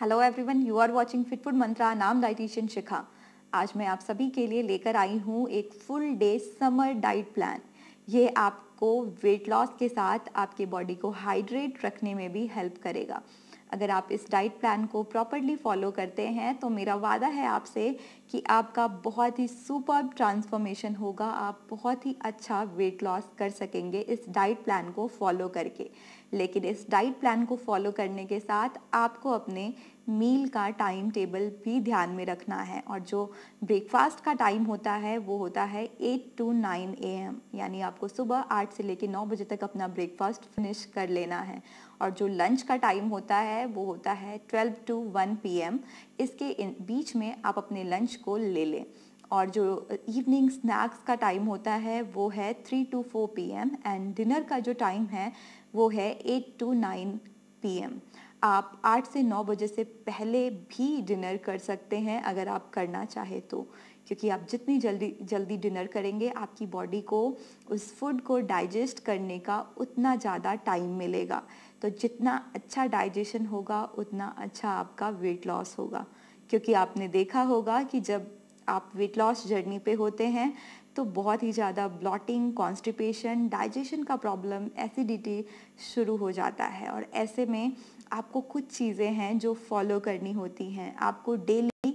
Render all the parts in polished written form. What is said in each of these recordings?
Hello everyone, you are watching fit food mantra. नाम dietitian शिखा। आज मैं आप सभी के लिए लेकर आई हूँ एक full day summer diet plan. ये आपको वेट लॉस के साथ आपके बॉडी को हाइड्रेट रखने में भी हेल्प करेगा। अगर आप इस डाइट प्लान को प्रॉपरली फॉलो करते हैं तो मेरा वादा है आपसे कि आपका बहुत ही सुपर्ब ट्रांसफॉर्मेशन होगा। आप बहुत ही अच्छा वेट लॉस कर सकेंगे इस डाइट प्लान को फॉलो करके। लेकिन इस डाइट प्लान को फॉलो करने के साथ आपको अपने मील का टाइम टेबल भी ध्यान में रखना है। और जो ब्रेकफास्ट का टाइम होता है वो होता है 8 to 9 AM, यानी आपको सुबह 8 से लेकर 9 बजे तक अपना ब्रेकफास्ट फिनिश कर लेना है। और जो लंच का टाइम होता है वो होता है 12 to 1 PM। इसके बीच में आप अपने लंच को ले लें। और जो इवनिंग स्नैक्स का टाइम होता है वो है 3 to 4 PM। एंड डिनर का जो टाइम है वो है 8 to 9 PM। आप 8 से 9 बजे से पहले भी डिनर कर सकते हैं अगर आप करना चाहे तो, क्योंकि आप जितनी जल्दी डिनर करेंगे आपकी बॉडी को उस फूड को डाइजेस्ट करने का उतना ज़्यादा टाइम मिलेगा। तो जितना अच्छा डाइजेशन होगा उतना अच्छा आपका वेट लॉस होगा। क्योंकि आपने देखा होगा कि जब आप वेट लॉस जर्नी पे होते हैं तो बहुत ही ज़्यादा ब्लॉटिंग, कॉन्स्टिपेशन, डाइजेशन का प्रॉब्लम, एसिडिटी शुरू हो जाता है। और ऐसे में आपको कुछ चीज़ें हैं जो फॉलो करनी होती हैं। आपको डेली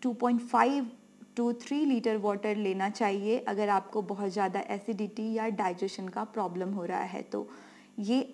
2.5 to 3 लीटर वाटर लेना चाहिए अगर आपको बहुत ज़्यादा एसिडिटी या डाइजेशन का प्रॉब्लम हो रहा है। तो ये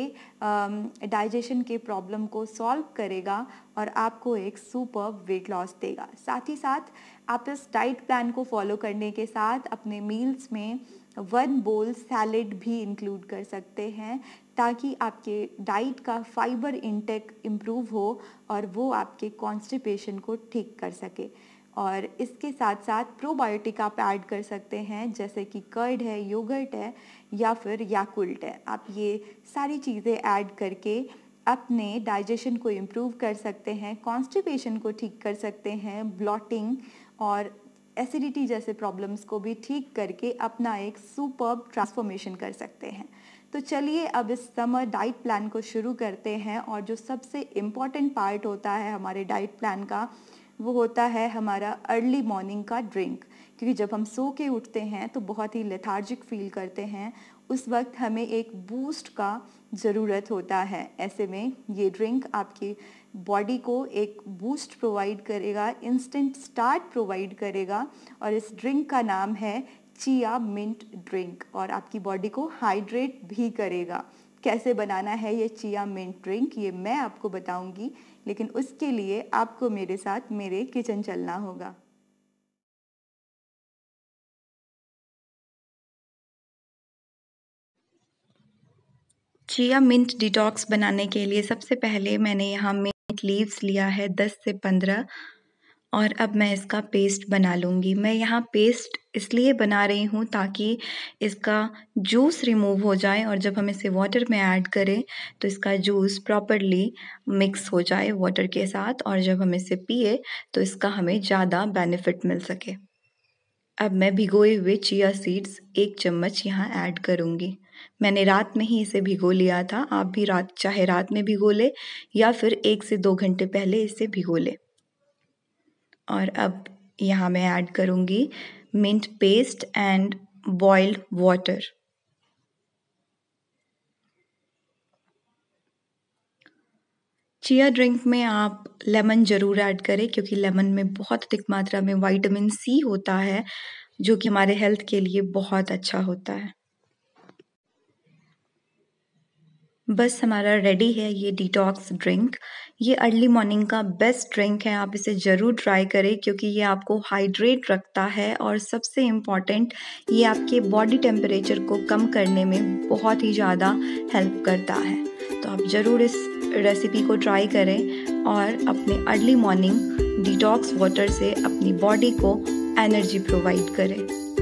आपके डाइजेशन के प्रॉब्लम को सॉल्व करेगा और आपको एक सुपर वेट लॉस देगा। साथ ही साथ आप इस डाइट प्लान को फॉलो करने के साथ अपने मील्स में 1 बोल सैलेड भी इंक्लूड कर सकते हैं, ताकि आपके डाइट का फाइबर इंटेक इम्प्रूव हो और वो आपके कॉन्स्टिपेशन को ठीक कर सके। और इसके साथ साथ प्रोबायोटिक आप ऐड कर सकते हैं, जैसे कि कर्ड है, योगर्ट है या फिर याकुल्ट है। आप ये सारी चीज़ें ऐड करके अपने डाइजेशन को इम्प्रूव कर सकते हैं, कॉन्स्टिपेशन को ठीक कर सकते हैं, ब्लॉटिंग और एसिडिटी जैसे प्रॉब्लम्स को भी ठीक करके अपना एक सुपर्ब ट्रांसफॉर्मेशन कर सकते हैं। तो चलिए अब इस समर डाइट प्लान को शुरू करते हैं। और जो सबसे इम्पॉर्टेंट पार्ट होता है हमारे डाइट प्लान का वो होता है हमारा अर्ली मॉर्निंग का ड्रिंक। क्योंकि जब हम सो के उठते हैं तो बहुत ही लेथार्जिक फील करते हैं, उस वक्त हमें एक बूस्ट का ज़रूरत होता है। ऐसे में ये ड्रिंक आपकी बॉडी को एक बूस्ट प्रोवाइड करेगा, इंस्टेंट स्टार्ट प्रोवाइड करेगा। और इस ड्रिंक का नाम है चिया मिंट ड्रिंक और आपकी बॉडी को हाइड्रेट भी करेगा। कैसे बनाना है ये चिया मिंट ड्रिंक ये मैं आपको बताऊंगी, लेकिन उसके लिए आपको मेरे साथ मेरे किचन चलना होगा। चिया मिंट डिटॉक्स बनाने के लिए सबसे पहले मैंने यहाँ मिंट लीव्स लिया है 10 से 15 और अब मैं इसका पेस्ट बना लूँगी। मैं यहाँ पेस्ट इसलिए बना रही हूँ ताकि इसका जूस रिमूव हो जाए और जब हम इसे वाटर में ऐड करें तो इसका जूस प्रॉपरली मिक्स हो जाए वाटर के साथ, और जब हम इसे पिए तो इसका हमें ज़्यादा बेनिफिट मिल सके। अब मैं भिगोए हुए चिया सीड्स 1 चम्मच यहाँ ऐड करूँगी। मैंने रात में ही इसे भिगो लिया था। आप भी चाहे रात में भिगो ले या फिर 1 से 2 घंटे पहले इसे भिगो ले। और अब यहाँ मैं ऐड करूँगी mint paste and boiled water. Chia drink में आप लेमन ज़रूर ऐड करें, क्योंकि लेमन में बहुत अधिक मात्रा में विटामिन सी होता है जो कि हमारे हेल्थ के लिए बहुत अच्छा होता है। बस हमारा रेडी है ये डिटॉक्स ड्रिंक। ये अर्ली मॉर्निंग का बेस्ट ड्रिंक है, आप इसे ज़रूर ट्राई करें क्योंकि ये आपको हाइड्रेट रखता है और सबसे इम्पॉर्टेंट ये आपके बॉडी टेम्परेचर को कम करने में बहुत ही ज़्यादा हेल्प करता है। तो आप ज़रूर इस रेसिपी को ट्राई करें और अपने अर्ली मॉर्निंग डिटॉक्स वाटर से अपनी बॉडी को एनर्जी प्रोवाइड करें।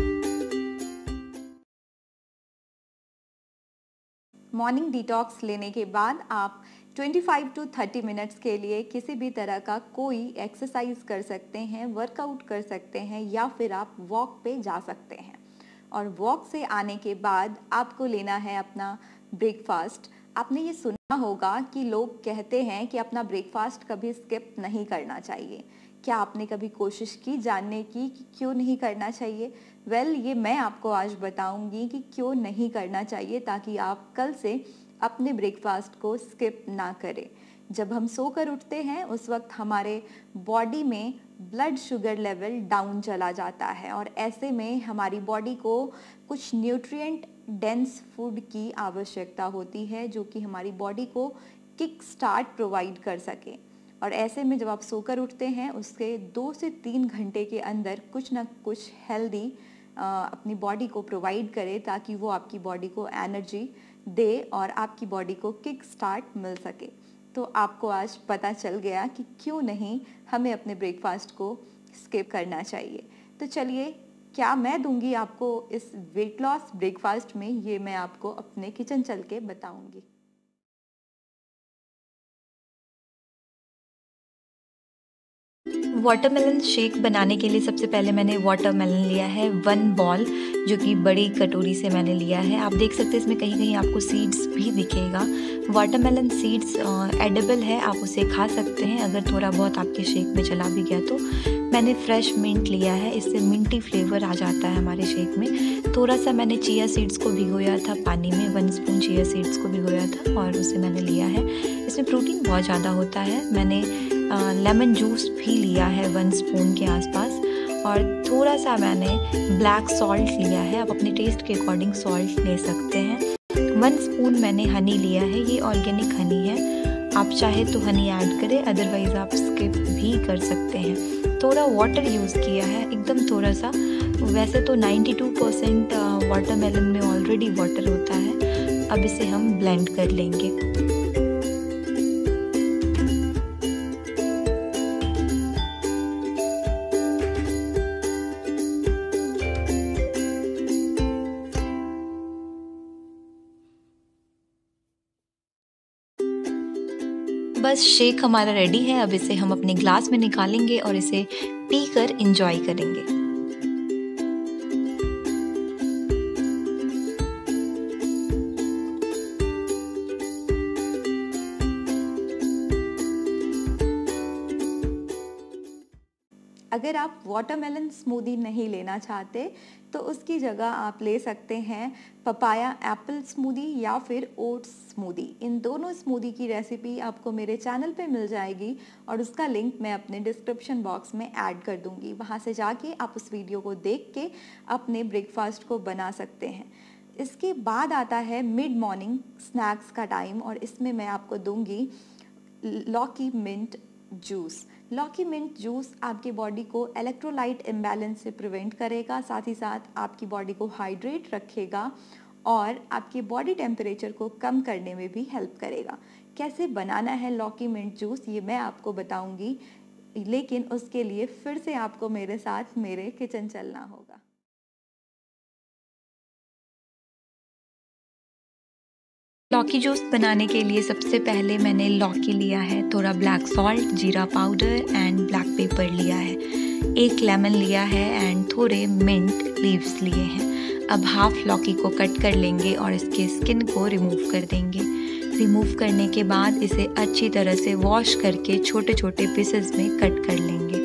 मॉर्निंग डिटॉक्स लेने के बाद आप 25 to 30 मिनट्स के लिए किसी भी तरह का कोई एक्सरसाइज कर सकते हैं, वर्कआउट कर सकते हैं या फिर आप वॉक पे जा सकते हैं। और वॉक से आने के बाद आपको लेना है अपना ब्रेकफास्ट। आपने ये सुना होगा कि लोग कहते हैं कि अपना ब्रेकफास्ट कभी स्किप नहीं करना चाहिए। क्या आपने कभी कोशिश की जानने की कि क्यों नहीं करना चाहिए? ये मैं आपको आज बताऊंगी कि क्यों नहीं करना चाहिए, ताकि आप कल से अपने ब्रेकफास्ट को स्किप ना करें। जब हम सोकर उठते हैं उस वक्त हमारे बॉडी में ब्लड शुगर लेवल डाउन चला जाता है, और ऐसे में हमारी बॉडी को कुछ न्यूट्रिएंट डेंस फूड की आवश्यकता होती है, जो कि हमारी बॉडी को किक स्टार्ट प्रोवाइड कर सके। और ऐसे में जब आप सोकर उठते हैं उसके 2 से 3 घंटे के अंदर कुछ ना कुछ हेल्दी अपनी बॉडी को प्रोवाइड करे, ताकि वो आपकी बॉडी को एनर्जी दे और आपकी बॉडी को किक स्टार्ट मिल सके। तो आपको आज पता चल गया कि क्यों नहीं हमें अपने ब्रेकफास्ट को स्किप करना चाहिए। तो चलिए, क्या मैं दूंगी आपको इस वेट लॉस ब्रेकफास्ट में, ये मैं आपको अपने किचन चल के बताऊंगी। वाटरमेलन शेक बनाने के लिए सबसे पहले मैंने वाटरमेलन लिया है 1 बॉल, जो कि बड़ी कटोरी से मैंने लिया है। आप देख सकते हैं इसमें कहीं कहीं आपको सीड्स भी दिखेगा। वाटरमेलन सीड्स एडिबल है, आप उसे खा सकते हैं अगर थोड़ा बहुत आपके शेक में चला भी गया तो। मैंने फ्रेश मिंट लिया है, इससे मिंटी फ्लेवर आ जाता है हमारे शेक में। थोड़ा सा मैंने चिया सीड्स को भिगोया था पानी में, 1 स्पून चिया सीड्स को भिगोया था और उसे मैंने लिया है। इसमें प्रोटीन बहुत ज़्यादा होता है। मैंने लेमन जूस भी लिया है 1 स्पून के आसपास, और थोड़ा सा मैंने ब्लैक सॉल्ट लिया है। आप अपने टेस्ट के अकॉर्डिंग सॉल्ट ले सकते हैं। 1 स्पून मैंने हनी लिया है, ये ऑर्गेनिक हनी है। आप चाहे तो हनी ऐड करें, अदरवाइज आप स्किप भी कर सकते हैं। थोड़ा वाटर यूज़ किया है, एकदम थोड़ा सा। वैसे तो 92% वाटरमेलन में ऑलरेडी वाटर होता है। अब इसे हम ब्लेंड कर लेंगे। बस शेक हमारा रेडी है। अब इसे हम अपने ग्लास में निकालेंगे और इसे पीकर एंजॉय करेंगे। अगर आप वाटरमेलन स्मूदी नहीं लेना चाहते तो उसकी जगह आप ले सकते हैं पपाया एप्पल स्मूदी या फिर ओट्स स्मूदी। इन दोनों स्मूदी की रेसिपी आपको मेरे चैनल पे मिल जाएगी और उसका लिंक मैं अपने डिस्क्रिप्शन बॉक्स में ऐड कर दूंगी। वहाँ से जाके आप उस वीडियो को देख के अपने ब्रेकफास्ट को बना सकते हैं। इसके बाद आता है मिड मॉर्निंग स्नैक्स का टाइम, और इसमें मैं आपको दूंगी लॉकी मिंट जूस। लॉकी मिंट जूस आपकी बॉडी को इलेक्ट्रोलाइट इम्बैलेंस से प्रिवेंट करेगा, साथ ही साथ आपकी बॉडी को हाइड्रेट रखेगा और आपके बॉडी टेम्परेचर को कम करने में भी हेल्प करेगा। कैसे बनाना है लॉकी मिंट जूस ये मैं आपको बताऊंगी, लेकिन उसके लिए फिर से आपको मेरे साथ मेरे किचन चलना होगा। लौकी जूस बनाने के लिए सबसे पहले मैंने लौकी लिया है, थोड़ा ब्लैक सॉल्ट, जीरा पाउडर एंड ब्लैक पेपर लिया है, 1 लेमन लिया है एंड थोड़े मिंट लीव्स लिए हैं। अब हाफ लौकी को कट कर लेंगे और इसके स्किन को रिमूव कर देंगे। रिमूव करने के बाद इसे अच्छी तरह से वॉश करके छोटे छोटे पीसेस में कट कर लेंगे।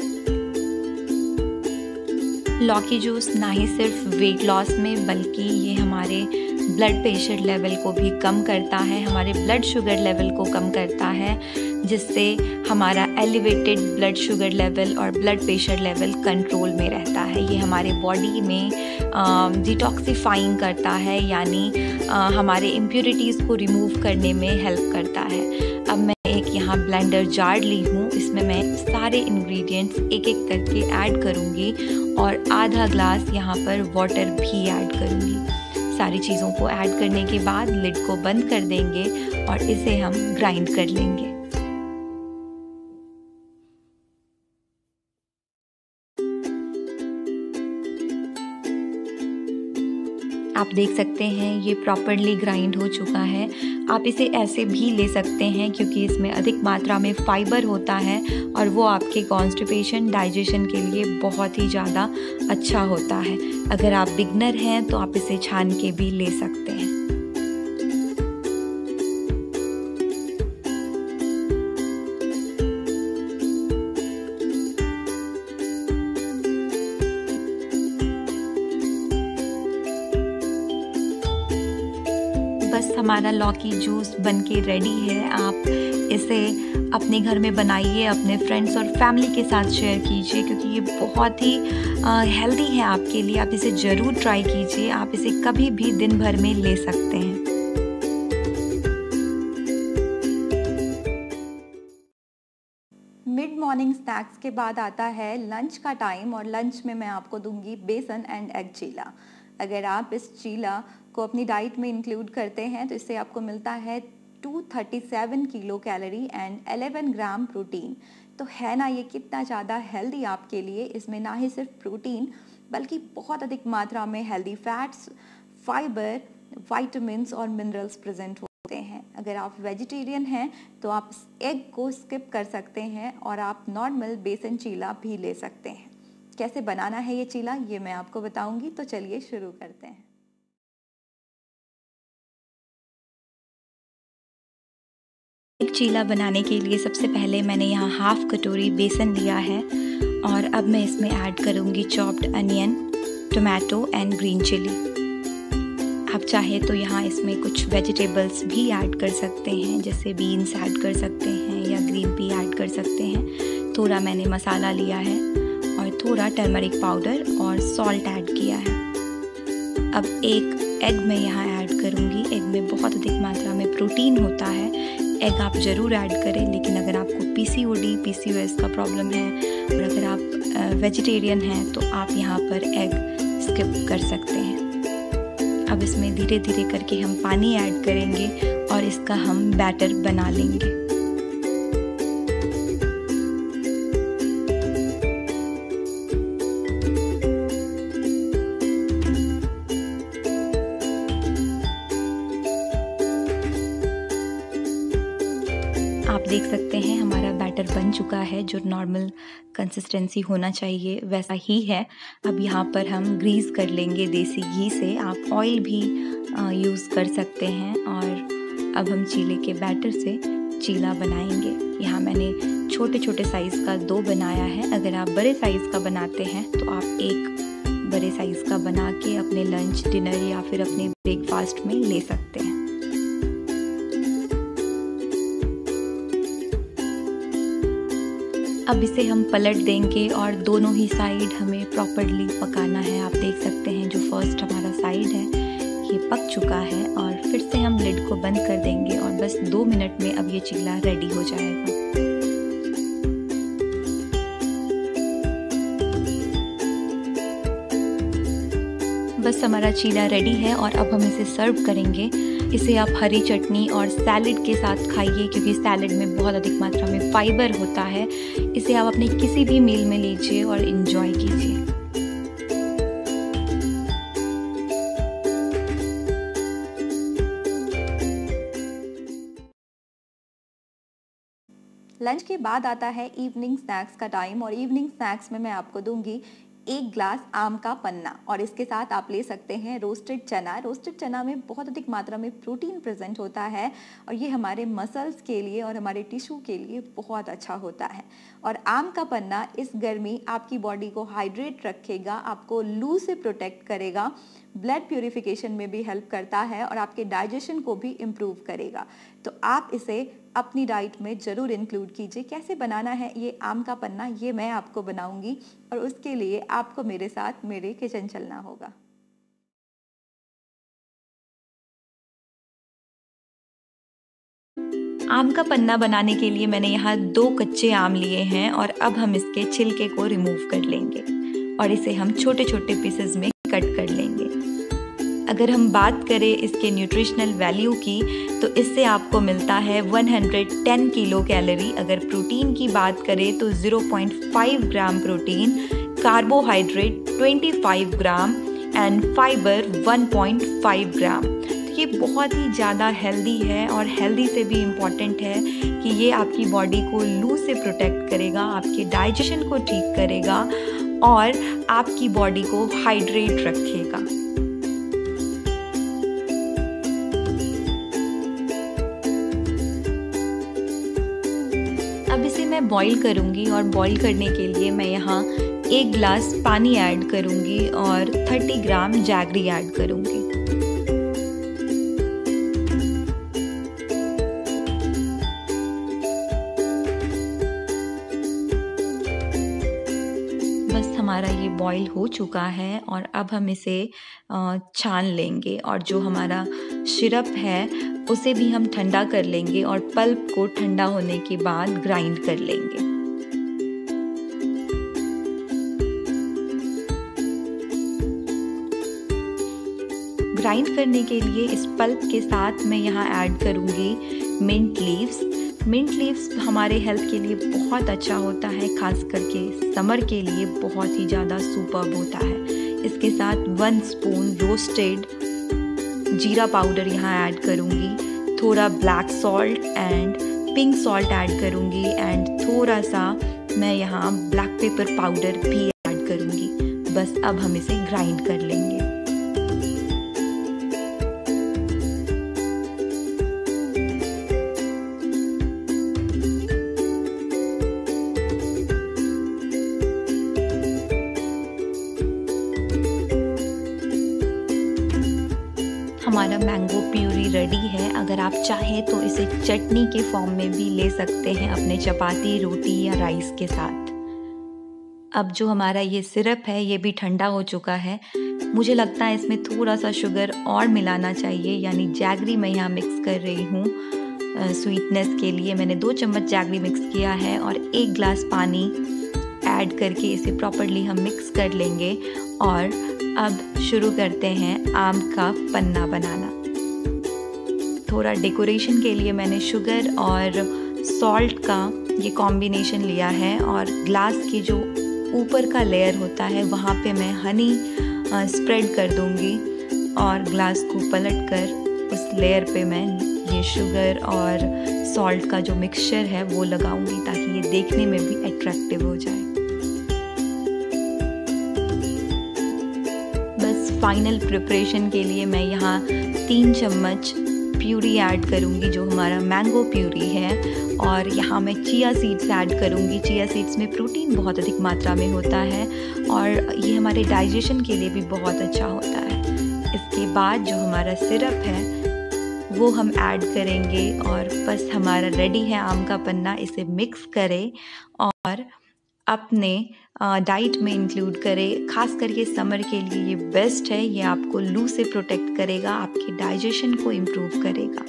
लौकी जूस ना ही सिर्फ वेट लॉस में बल्कि ये हमारे ब्लड प्रेशर लेवल को भी कम करता है, हमारे ब्लड शुगर लेवल को कम करता है, जिससे हमारा एलिवेटेड ब्लड शुगर लेवल और ब्लड प्रेशर लेवल कंट्रोल में रहता है। ये हमारे बॉडी में डिटॉक्सिफाइंग करता है, यानी हमारे इम्प्योरिटीज़ को रिमूव करने में हेल्प करता है। अब मैं एक यहाँ ब्लेंडर जार ली हूँ, इसमें मैं सारे इंग्रेडिएंट्स एक एक करके ऐड करूँगी और आधा ग्लास यहाँ पर वाटर भी ऐड करूँगी। सारी चीज़ों को ऐड करने के बाद लिड को बंद कर देंगे और इसे हम ग्राइंड कर लेंगे। आप देख सकते हैं ये प्रॉपरली ग्राइंड हो चुका है। आप इसे ऐसे भी ले सकते हैं क्योंकि इसमें अधिक मात्रा में फाइबर होता है और वो आपके कॉन्स्टिपेशन डाइजेशन के लिए बहुत ही ज़्यादा अच्छा होता है। अगर आप बिगनर हैं तो आप इसे छान के भी ले सकते हैं। बस हमारा लौकी जूस बनके रेडी है। आप इसे अपने घर में बनाइए, अपने फ्रेंड्स और फैमिली के साथ शेयर कीजिए, क्योंकि ये बहुत ही हेल्दी है आपके लिए। आप इसे ज़रूर ट्राई कीजिए। आप इसे कभी भी दिन भर में ले सकते हैं। मिड मॉर्निंग स्नैक्स के बाद आता है लंच का टाइम, और लंच में मैं आपको दूंगी बेसन एंड एग चीला। अगर आप इस चीला को अपनी डाइट में इंक्लूड करते हैं तो इससे आपको मिलता है 237 kilo calorie and 11 gram protein. तो है ना ये कितना ज़्यादा हेल्दी आपके लिए। इसमें ना ही सिर्फ प्रोटीन बल्कि बहुत अधिक मात्रा में हेल्दी फैट्स, फाइबर, विटामिन्स और मिनरल्स प्रेजेंट होते हैं। अगर आप वेजिटेरियन हैं तो आप एग को स्किप कर सकते हैं और आप नॉर्मल बेसन चीला भी ले सकते हैं। कैसे बनाना है ये चीला ये मैं आपको बताऊंगी, तो चलिए शुरू करते हैं। एक चीला बनाने के लिए सबसे पहले मैंने यहाँ हाफ कटोरी बेसन लिया है और अब मैं इसमें ऐड करूँगी chopped onion, tomato and green chilli. आप चाहे तो यहाँ इसमें कुछ वेजिटेबल्स भी ऐड कर सकते हैं, जैसे बीन्स ऐड कर सकते हैं या ग्रीन पी ऐड कर सकते हैं। थोड़ा मैंने मसाला लिया है और थोड़ा टर्मरिक पाउडर और सॉल्ट ऐड किया है। अब एक एग मैं यहाँ ऐड करूँगी। एग में बहुत अधिक मात्रा में प्रोटीन होता है। एग आप ज़रूर ऐड करें, लेकिन अगर आपको PCOD, PCOS का प्रॉब्लम है और अगर आप वेजिटेरियन हैं तो आप यहाँ पर एग स्किप कर सकते हैं। अब इसमें धीरे धीरे करके हम पानी ऐड करेंगे और इसका हम बैटर बना लेंगे। आप देख सकते हैं हमारा बैटर बन चुका है। जो नॉर्मल कंसिस्टेंसी होना चाहिए वैसा ही है। अब यहाँ पर हम ग्रीस कर लेंगे देसी घी से। आप ऑयल भी यूज़ कर सकते हैं। और अब हम चीले के बैटर से चीला बनाएंगे। यहाँ मैंने छोटे छोटे साइज़ का 2 बनाया है। अगर आप बड़े साइज़ का बनाते हैं तो आप एक बड़े साइज़ का बना के अपने लंच, डिनर या फिर अपने ब्रेकफास्ट में ले सकते हैं। अब इसे हम पलट देंगे और दोनों ही साइड हमें प्रॉपरली पकाना है। आप देख सकते हैं जो फर्स्ट हमारा साइड है ये पक चुका है। और फिर से हम लिड को बंद कर देंगे और बस 2 मिनट में अब ये चीला रेडी हो जाएगा। बस हमारा चीला रेडी है और अब हम इसे सर्व करेंगे। इसे आप हरी चटनी और सैलेड के साथ खाइए, क्योंकि सैलेड में बहुत अधिक मात्रा में फाइबर होता है। इसे आप अपने किसी भी मील में लीजिए और एंजॉय कीजिए। लंच के बाद आता है इवनिंग स्नैक्स का टाइम, और इवनिंग स्नैक्स में मैं आपको दूंगी 1 ग्लास आम का पन्ना, और इसके साथ आप ले सकते हैं रोस्टेड चना। रोस्टेड चना में बहुत अधिक मात्रा में प्रोटीन प्रेजेंट होता है और ये हमारे मसल्स के लिए और हमारे टिश्यू के लिए बहुत अच्छा होता है। और आम का पन्ना इस गर्मी आपकी बॉडी को हाइड्रेट रखेगा, आपको लू से प्रोटेक्ट करेगा, ब्लड प्यूरिफिकेशन में भी हेल्प करता है और आपके डाइजेशन को भी इम्प्रूव करेगा। तो आप इसे अपनी डाइट में ज़रूर इंक्लूड कीजिए। कैसे बनाना है ये आम का पन्ना ये मैं आपको बनाऊंगी, और उसके लिए आपको मेरे साथ मेरे किचन चलना होगा। आम का पन्ना बनाने के लिए मैंने यहाँ 2 कच्चे आम लिए हैं और अब हम इसके छिलके को रिमूव कर लेंगे और इसे हम छोटे छोटे पीसेस में कट कर लेंगे। अगर हम बात करें इसके न्यूट्रिशनल वैल्यू की तो इससे आपको मिलता है 110 किलो कैलोरी। अगर प्रोटीन की बात करें तो 0.5 gram protein, carbohydrate 25 gram and fibre 1.5 gram. तो ये बहुत ही ज़्यादा हेल्दी है और हेल्दी से भी इम्पॉर्टेंट है कि ये आपकी बॉडी को लू से प्रोटेक्ट करेगा, आपके डाइजेशन को ठीक करेगा और आपकी बॉडी को हाइड्रेट रखेगा। अब इसे मैं बॉईल करूँगी और बॉईल करने के लिए मैं यहाँ 1 गिलास पानी ऐड करूँगी और 30 ग्राम जैगरी ऐड करूँगी। बॉईल हो चुका है और अब हम इसे छान लेंगे और जो हमारा सिरप है उसे भी हम ठंडा कर लेंगे और पल्प को ठंडा होने के बाद ग्राइंड कर लेंगे। ग्राइंड करने के लिए इस पल्प के साथ मैं यहाँ ऐड करूँगी मिंट लीव्स। मिंट लीव्स हमारे हेल्थ के लिए बहुत अच्छा होता है, खास करके समर के लिए बहुत ही ज़्यादा सुपर्ब होता है। इसके साथ 1 स्पून रोस्टेड जीरा पाउडर यहाँ ऐड करूँगी, थोड़ा black salt and pink salt add करूँगी एंड थोड़ा सा मैं यहाँ ब्लैक पेपर पाउडर भी ऐड करूँगी। बस अब हम इसे ग्राइंड कर लेंगे। हमारा मैंगो प्यूरी रेडी है। अगर आप चाहें तो इसे चटनी के फॉर्म में भी ले सकते हैं अपने चपाती, रोटी या राइस के साथ। अब जो हमारा ये सिरप है ये भी ठंडा हो चुका है। मुझे लगता है इसमें थोड़ा सा शुगर और मिलाना चाहिए, यानी जैगरी मैं यहाँ मिक्स कर रही हूँ। स्वीटनेस के लिए मैंने 2 चम्मच जैगरी मिक्स किया है और 1 ग्लास पानी ऐड करके इसे प्रॉपरली हम मिक्स कर लेंगे। और अब शुरू करते हैं आम का पन्ना बनाना। थोड़ा डेकोरेशन के लिए मैंने शुगर और सॉल्ट का ये कॉम्बिनेशन लिया है और ग्लास की जो ऊपर का लेयर होता है वहाँ पे मैं हनी स्प्रेड कर दूँगी और ग्लास को पलट कर उस लेयर पे मैं ये शुगर और सॉल्ट का जो मिक्सचर है वो लगाऊंगी ताकि ये देखने में भी अट्रैक्टिव हो जाए। फाइनल प्रिपरेशन के लिए मैं यहाँ 3 चम्मच प्यूरी ऐड करूँगी जो हमारा मैंगो प्यूरी है और यहाँ मैं चिया सीड्स ऐड करूँगी। चिया सीड्स में प्रोटीन बहुत अधिक मात्रा में होता है और ये हमारे डाइजेशन के लिए भी बहुत अच्छा होता है। इसके बाद जो हमारा सिरप है वो हम ऐड करेंगे और बस हमारा रेडी है आम का पन्ना। इसे मिक्स करें और अपने डाइट में इंक्लूड करें। खास करके समर के लिए ये बेस्ट है। ये आपको लू से प्रोटेक्ट करेगा, आपके डाइजेशन को इम्प्रूव करेगा।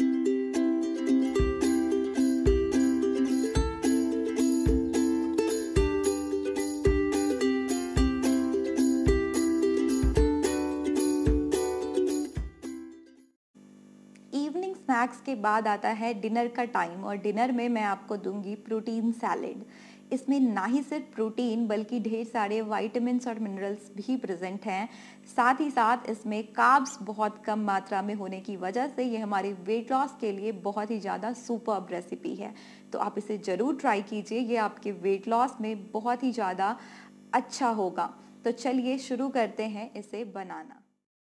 इवनिंग स्नैक्स के बाद आता है डिनर का टाइम और डिनर में मैं आपको दूंगी प्रोटीन सैलेड। इसमें ना ही सिर्फ प्रोटीन बल्कि ढेर सारे विटामिन्स और मिनरल्स भी प्रेजेंट हैं। साथ ही साथ इसमें कार्ब्स बहुत कम मात्रा में होने की वजह से ये हमारे वेट लॉस के लिए बहुत ही ज़्यादा सुपर्ब रेसिपी है। तो आप इसे ज़रूर ट्राई कीजिए, ये आपके वेट लॉस में बहुत ही ज़्यादा अच्छा होगा। तो चलिए शुरू करते हैं इसे बनाना।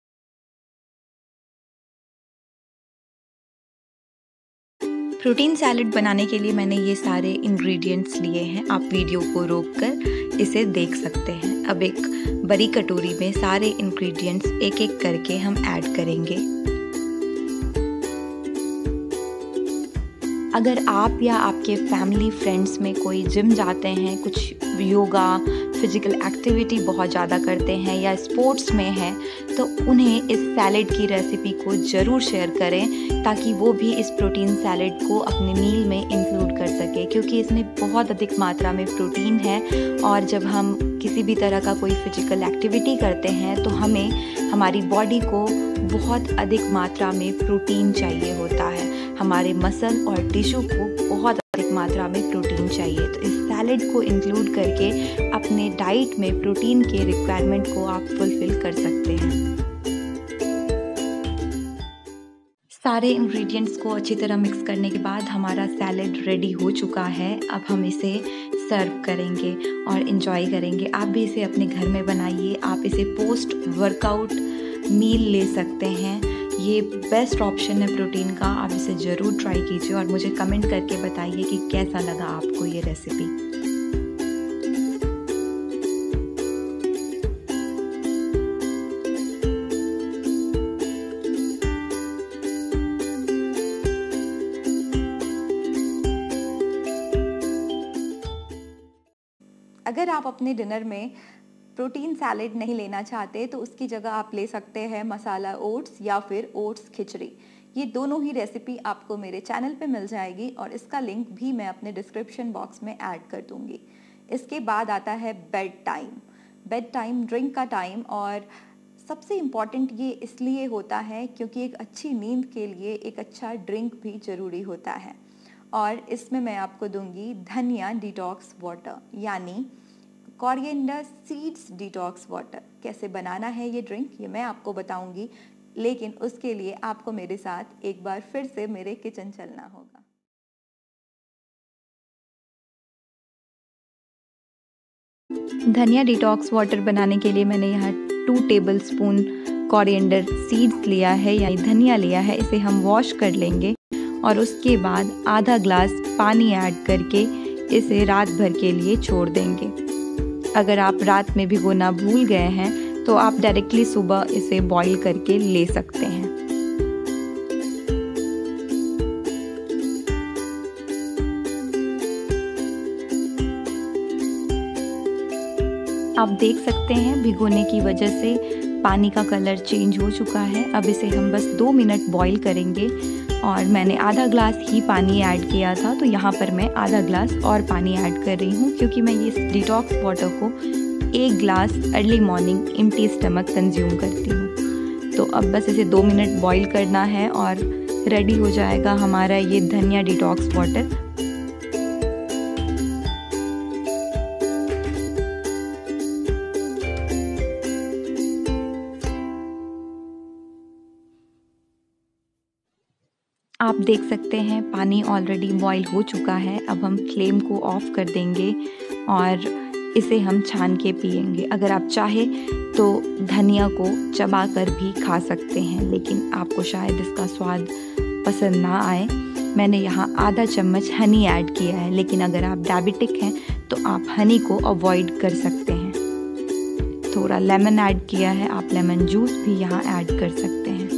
प्रोटीन सैलेड बनाने के लिए मैंने ये सारे इंग्रेडिएंट्स लिए हैं। आप वीडियो को रोककर इसे देख सकते हैं। अब एक बड़ी कटोरी में सारे इंग्रेडिएंट्स एक एक करके हम ऐड करेंगे। अगर आप या आपके फैमिली फ्रेंड्स में कोई जिम जाते हैं, कुछ योगा फिजिकल एक्टिविटी बहुत ज़्यादा करते हैं या स्पोर्ट्स में हैं, तो उन्हें इस सैलेड की रेसिपी को ज़रूर शेयर करें ताकि वो भी इस प्रोटीन सैलेड को अपने मील में इंक्लूड कर सके, क्योंकि इसमें बहुत अधिक मात्रा में प्रोटीन है। और जब हम किसी भी तरह का कोई फिजिकल एक्टिविटी करते हैं तो हमें हमारी बॉडी को बहुत अधिक मात्रा में प्रोटीन चाहिए होता है। हमारे मसल और टिश्यू को बहुत अधिक मात्रा में प्रोटीन चाहिए। तो इस सैलेड को इंक्लूड करके अपने डाइट में प्रोटीन के रिक्वायरमेंट को आप फुलफिल कर सकते हैं। सारे इंग्रेडिएंट्स को अच्छी तरह मिक्स करने के बाद हमारा सैलेड रेडी हो चुका है। अब हम इसे सर्व करेंगे और एंजॉय करेंगे। आप भी इसे अपने घर में बनाइए। आप इसे पोस्ट वर्कआउट मील ले सकते हैं। ये बेस्ट ऑप्शन है प्रोटीन का। आप इसे ज़रूर ट्राई कीजिए और मुझे कमेंट करके बताइए कि कैसा लगा आपको ये रेसिपी। अगर आप अपने डिनर में प्रोटीन सैलेड नहीं लेना चाहते तो उसकी जगह आप ले सकते हैं मसाला ओट्स या फिर ओट्स खिचड़ी। ये दोनों ही रेसिपी आपको मेरे चैनल पे मिल जाएगी और इसका लिंक भी मैं अपने डिस्क्रिप्शन बॉक्स में ऐड कर दूंगी। इसके बाद आता है बेड टाइम ड्रिंक का टाइम, और सबसे इम्पॉर्टेंट ये इसलिए होता है क्योंकि एक अच्छी नींद के लिए एक अच्छा ड्रिंक भी ज़रूरी होता है। और इसमें मैं आपको दूंगी धनिया डिटॉक्स वाटर, यानी कोरिएंडर सीड्स डिटॉक्स वाटर। कैसे बनाना है ये ड्रिंक ये मैं आपको बताऊंगी, लेकिन उसके लिए आपको मेरे साथ एक बार फिर से मेरे किचन चलना होगा। धनिया डिटॉक्स वाटर बनाने के लिए मैंने यहाँ 2 टेबलस्पून कोरिएंडर सीड्स लिया है या धनिया लिया है। इसे हम वॉश कर लेंगे और उसके बाद आधा ग्लास पानी ऐड करके इसे रात भर के लिए छोड़ देंगे। अगर आप रात में भिगोना भूल गए हैं तो आप डायरेक्टली सुबह इसे बॉईल करके ले सकते हैं। आप देख सकते हैं भिगोने की वजह से पानी का कलर चेंज हो चुका है। अब इसे हम बस 2 मिनट बॉईल करेंगे और मैंने आधा ग्लास ही पानी ऐड किया था, तो यहाँ पर मैं आधा ग्लास और पानी ऐड कर रही हूँ क्योंकि मैं ये डिटॉक्स वाटर को 1 glass early morning empty stomach consume करती हूँ। तो अब बस इसे 2 मिनट बॉईल करना है और रेडी हो जाएगा हमारा ये धनिया डिटॉक्स वाटर। आप देख सकते हैं पानी ऑलरेडी बॉईल हो चुका है। अब हम फ्लेम को ऑफ कर देंगे और इसे हम छान के पिएंगे। अगर आप चाहें तो धनिया को चबा कर भी खा सकते हैं, लेकिन आपको शायद इसका स्वाद पसंद ना आए। मैंने यहाँ आधा चम्मच हनी ऐड किया है, लेकिन अगर आप डायबिटिक हैं तो आप हनी को अवॉइड कर सकते हैं। थोड़ा लेमन ऐड किया है, आप लेमन जूस भी यहाँ ऐड कर सकते हैं।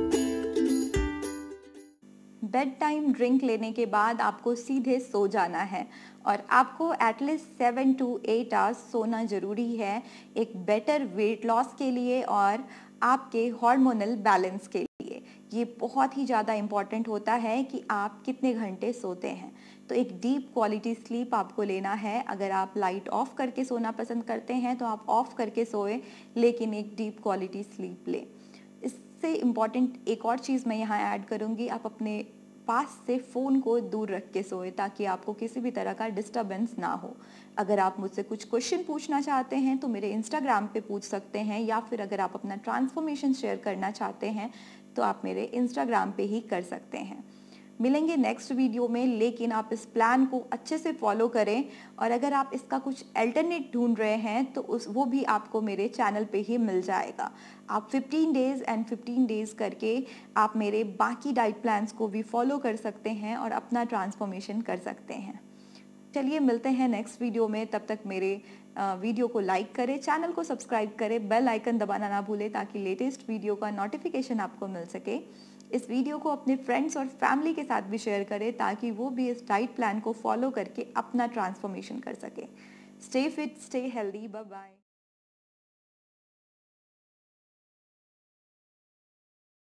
बेड टाइम ड्रिंक लेने के बाद आपको सीधे सो जाना है और आपको एटलीस्ट 7 to 8 आवर्स सोना ज़रूरी है एक बेटर वेट लॉस के लिए और आपके हार्मोनल बैलेंस के लिए। ये बहुत ही ज़्यादा इम्पॉर्टेंट होता है कि आप कितने घंटे सोते हैं। तो एक डीप क्वालिटी स्लीप आपको लेना है। अगर आप लाइट ऑफ करके सोना पसंद करते हैं तो आप ऑफ करके सोएं, लेकिन एक डीप क्वालिटी स्लीप लें। इससे इम्पॉर्टेंट एक और चीज़ मैं यहाँ ऐड करूँगी, आप अपने पास से फ़ोन को दूर रख के सोए ताकि आपको किसी भी तरह का डिस्टरबेंस ना हो। अगर आप मुझसे कुछ क्वेश्चन पूछना चाहते हैं तो मेरे इंस्टाग्राम पे पूछ सकते हैं, या फिर अगर आप अपना ट्रांसफॉर्मेशन शेयर करना चाहते हैं तो आप मेरे इंस्टाग्राम पे ही कर सकते हैं। मिलेंगे नेक्स्ट वीडियो में, लेकिन आप इस प्लान को अच्छे से फॉलो करें और अगर आप इसका कुछ अल्टरनेट ढूंढ रहे हैं तो वो भी आपको मेरे चैनल पे ही मिल जाएगा। आप 15 डेज़ एंड 15 डेज़ करके आप मेरे बाकी डाइट प्लान्स को भी फॉलो कर सकते हैं और अपना ट्रांसफॉर्मेशन कर सकते हैं। चलिए मिलते हैं नेक्स्ट वीडियो में, तब तक मेरे वीडियो को लाइक करें, चैनल को सब्सक्राइब करें, बेल आइकन दबाना ना भूलें ताकि लेटेस्ट वीडियो का नोटिफिकेशन आपको मिल सके। इस वीडियो को अपने फ्रेंड्स और फैमिली के साथ भी शेयर करें ताकि वो भी इस डाइट प्लान को फॉलो करके अपना ट्रांसफॉर्मेशन कर सके। Stay fit, stay healthy, bye bye.